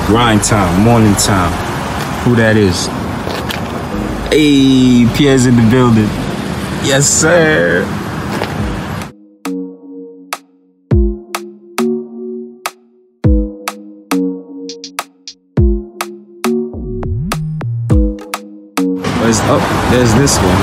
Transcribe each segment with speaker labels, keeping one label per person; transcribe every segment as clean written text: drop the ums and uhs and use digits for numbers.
Speaker 1: Grind time, morning time. Who that is? Hey, Pierre's in the building. Yes, sir. There's this one.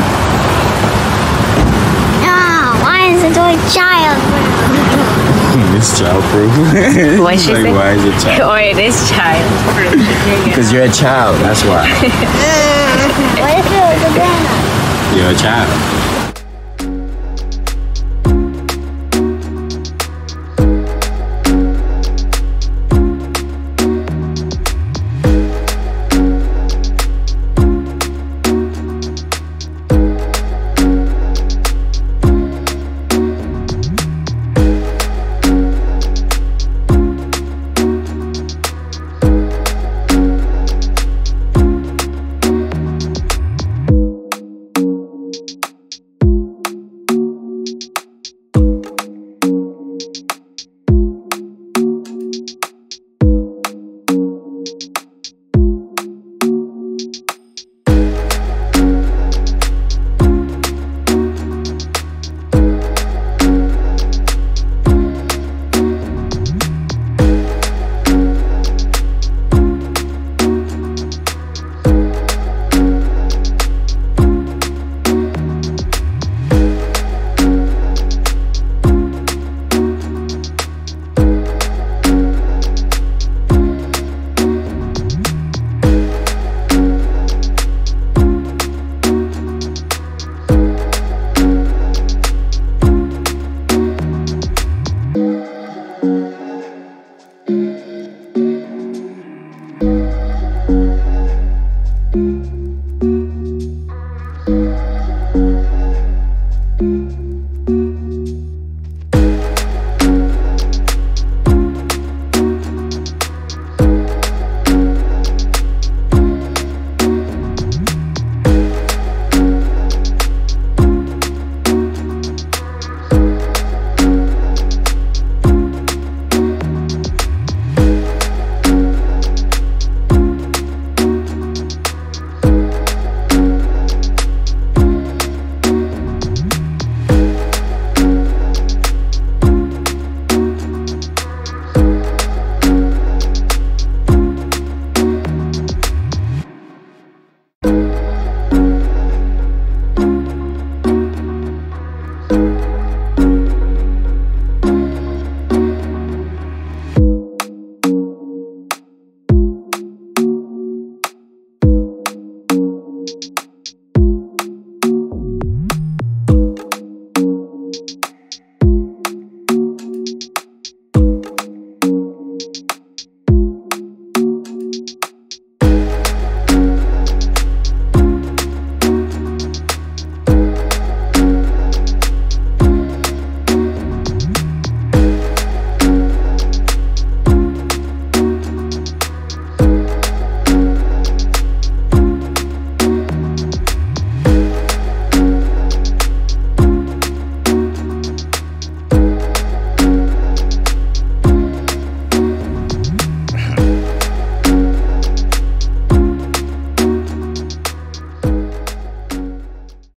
Speaker 2: No, why is the door child-proof?
Speaker 1: It's child-proof.
Speaker 3: Why she
Speaker 1: like, why is it child?
Speaker 3: Oh, it is child-proof.
Speaker 1: Because you're a child, that's why.
Speaker 2: What if it was a banana?
Speaker 1: You're a child.